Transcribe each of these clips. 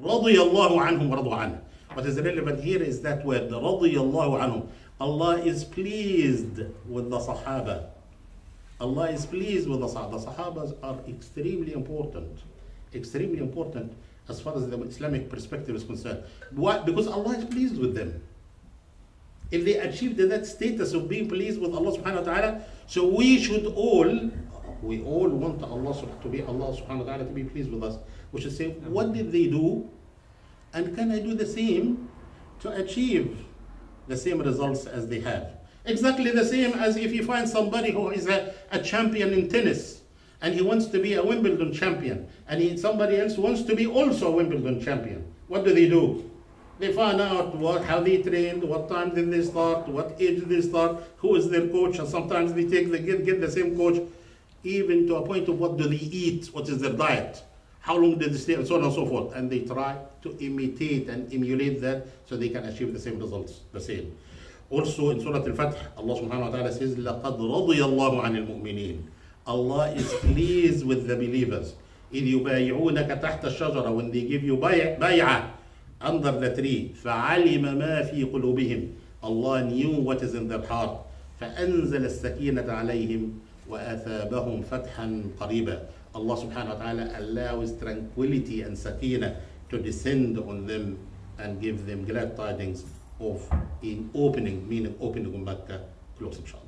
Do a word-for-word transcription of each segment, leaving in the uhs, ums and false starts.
رضي الله عنهم ورضوا عنه. What is relevant here is that word, رضي الله عنهم. Allah is pleased with the Sahaba. Allah is pleased with the Sahaba. The Sahabas are extremely important. Extremely important as far as the Islamic perspective is concerned. Why? Because Allah is pleased with them. If they achieved that status of being pleased with Allah subhanahu wa ta'ala, so we should all, we all want Allah to be Allah subhanahu wa ta'ala to be pleased with us. We should say, what did they do? And can I do the same to achieve the same results as they have? Exactly the same as if you find somebody who is a, a champion in tennis and he wants to be a Wimbledon champion, and he, somebody else wants to be also a Wimbledon champion. What do they do? They find out what, how they trained, what time did they start, what age did they start, who is their coach, and sometimes they take the, get, get the same coach, even to a point of what do they eat, what is their diet, how long did they stay, and so on and so forth. And they try to imitate and emulate that so they can achieve the same results, the same. Also in Surah Al-Fath, Allah subhanahu wa ta'ala says, لَقَدْ رَضِيَ اللَّهُ عَنِ الْمُؤْمِنِينَ. Allah is pleased with the believers. إِذْ يُبَايِعُونَكَ تَحْتَ الشَّجَرَةِ. When they give you bay'ah under the tree. فَعَلِمَ مَا فِي قُلُوبِهِمْ. Allah knew what is in their heart. فَأَنزَلَ السَّكِينَةَ عَلَيْهِمْ وَأَثَابَهُمْ فَتْحًا قَرِيبًا. Allah subhanahu wa ta'ala allows tranquility and sakina to descend on them and give them glad tidings of in opening, meaning opening Makkah close, inshallah.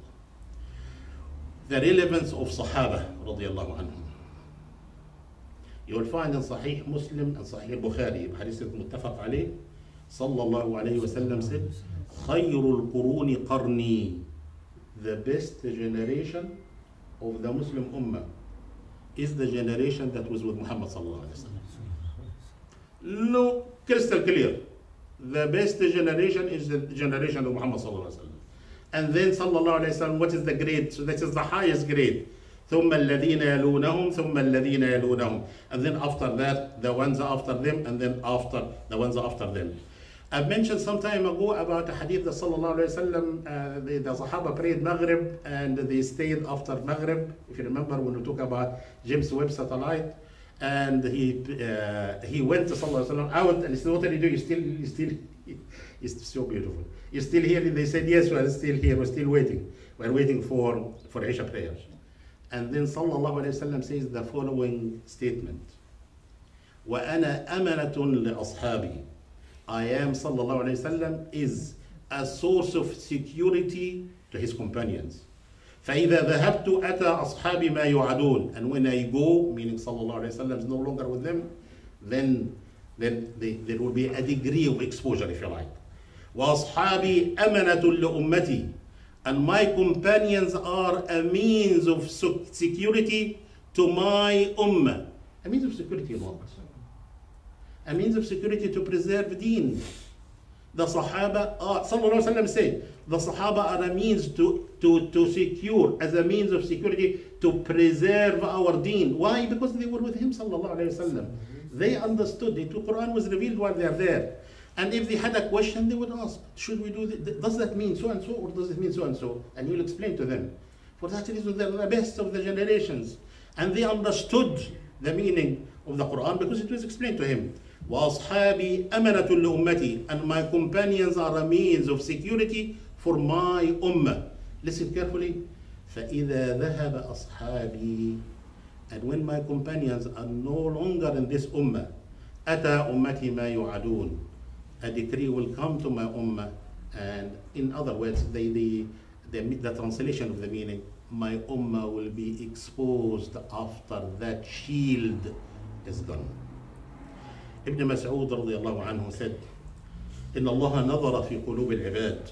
The relevance of Sahaba radiallahu anhum. You will find in Sahih Muslim and Sahih Bukhari, hadith muttafaq alayh, sallallahu alayhi wa sallam said, خَيْرُ الْقُرُونِ قَرْنِي. The best generation of the Muslim Ummah is the generation that was with Muhammad sallallahu alayhi wa sallam. No, crystal clear. The best generation is the generation of Muhammad sallallahu alayhi wa sallam. And then sallallahu alayhi wa sallam, what is the grade? So that is the highest grade. ثُمَّ الَّذِينَ يَلُونَهُمْ ثُمَّ الَّذِينَ يَلُونَهُمْ. And then after that, the ones after them, and then after the ones after them. I mentioned some time ago about a hadith that sallallahu alayhi wa sallam, uh, the, the Sahaba prayed Maghrib and they stayed after Maghrib. If you remember when we talk about James Webb satellite, and he uh, he went to sallallahu alayhi wa sallam out and he said, what did you do? You still, you still, it's so beautiful. You're still here? They said, yes, we're still here, we're still waiting. We're waiting for, for Isha prayers. And then sallallahu alayhi wa sallam says the following statement. وَأَنَا أَمَنَةٌ لِأَصْحَابِي. I am, sallallahu alayhi wa sallam, is a source of security to his companions. فَإِذَا ذَهَبْتُ أَتَى أَصْحَابِ مَا يُعَدُونَ. And when I go, meaning sallallahu alayhi wa sallam is no longer with them, then, then they, there will be a degree of exposure, if you like. وَأَصْحَابِي أَمَنَةٌ لِأُمَّتِي. And my companions are a means of security to my ummah. A means of security, what? A means of security to preserve deen. The Sahaba are, sallallahu alayhi wa sallam said, the Sahaba are a means to, to, to secure, as a means of security to preserve our deen. Why? Because they were with him, sallallahu alayhi wa sallam. They understood. The Quran was revealed while they are there. And if they had a question, they would ask, should we do this? Does that mean so and so, or does it mean so and so? And you'll explain to them. For that reason, they're the best of the generations. And they understood the meaning of the Quran because it was explained to him. وَأَصْحَابِي أَمَنَةٌ لِأُمَّتِي. And my companions are a means of security for my ummah. Listen carefully. فَإِذَا ذَهَبَ أَصْحَابِي. And when my companions are no longer in this ummah, أَتَى أُمَّتِي مَا يُعَدُونَ. A decree will come to my ummah, and in other words, the, the, the, the translation of the meaning, my ummah will be exposed after that shield is gone. Ibn Mas'ud radiallahu anhu said, إن الله نظر في قلوب العباد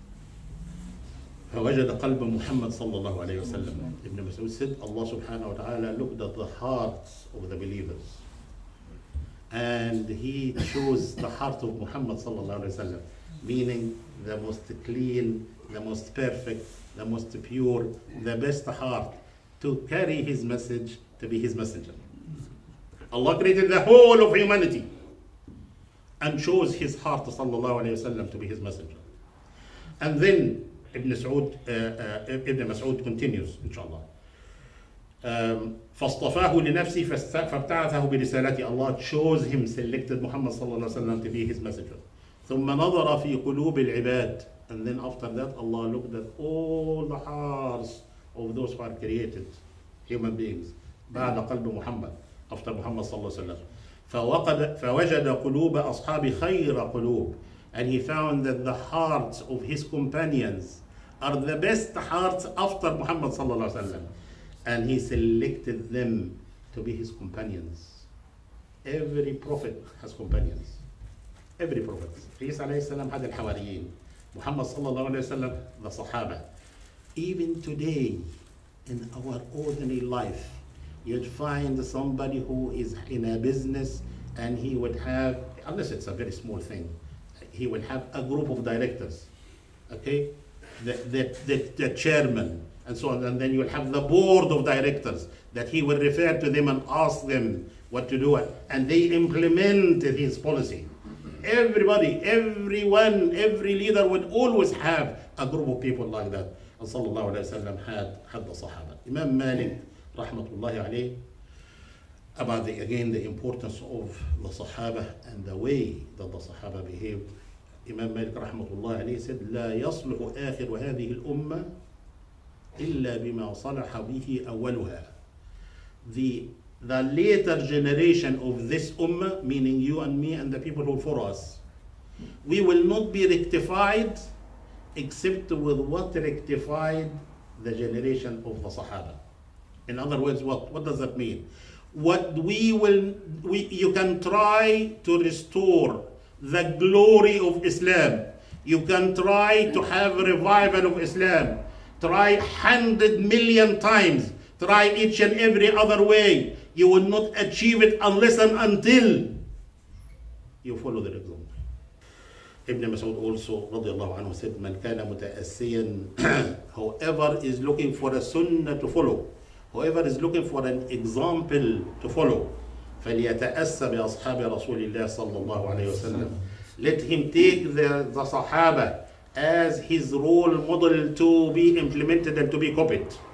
فوجد قلب محمد صلى الله عليه وسلم. Ibn Mas'ud said, Allah subhanahu wa ta'ala looked at the hearts of the believers, and he chose the heart of Muhammad sallallahu alaihi wasallam, meaning the most clean, the most perfect, the most pure, the best heart to carry his message, to be his messenger. Allah created the whole of humanity and chose his heart sallallahu alaihi wasallam to be his messenger. And then Ibn Mas'ud, uh, uh, Ibn Mas'ud continues, inshallah. um, فاصطفاه لنفسه فابتعثه برسالته. Allah chose him, selected Muhammad صلى الله عليه وسلم to be his messenger. ثم نظر في قلوب العباد, and then after that Allah looked at all the hearts of those who are created human beings بعد قلب محمد, after Muhammad صلى الله عليه وسلم. فوقد فوجد قلوب أصحاب خير قلوب, and he found that the hearts of his companions are the best hearts after Muhammad صلى الله عليه وسلم, and he selected them to be his companions. Every prophet has companions. Every prophet. Isa عليه السلام had الحواريين. Muhammad صلى الله عليه وسلم the Sahaba. Even today, in our ordinary life, you'd find somebody who is in a business and he would have, unless it's a very small thing, he would have a group of directors, okay? The, the, the, the chairman and so on, and then you will have the board of directors that he will refer to them and ask them what to do, and they implement his policy. Everybody, everyone, every leader would always have a group of people like that. And sallallahu alayhi wa sallam had, had the Sahaba. Imam Malik, rahmatullahi alayhi, about the, again the importance of the Sahaba and the way that the Sahaba behaved. Imam Malik rahmatullahi alayhi said, لا يصلح آخر هذه الأمة إلا بما صلح به أولها. The the later generation of this ummah, meaning you and me and the people who follow us, we will not be rectified except with what rectified the generation of the Sahaba. In other words, what, what does that mean? What we will, we, you can try to restore the glory of Islam. You can try to have a revival of Islam. Try hundred million times. Try each and every other way. You will not achieve it unless and until you follow their example. Ibn Mas'ud also radiallahu anhu said, Man kana muta'assiyan, whoever is looking for a sunnah to follow, whoever is looking for an example to follow, فَلْيَتَأَسَّ بِأَصْحَابِ رَسُولِ اللَّهِ صَلَّى اللَّهُ عَلَيْهِ وَسَلَّمَ. Let him take the, the Sahaba as his role model to be implemented and to be copied.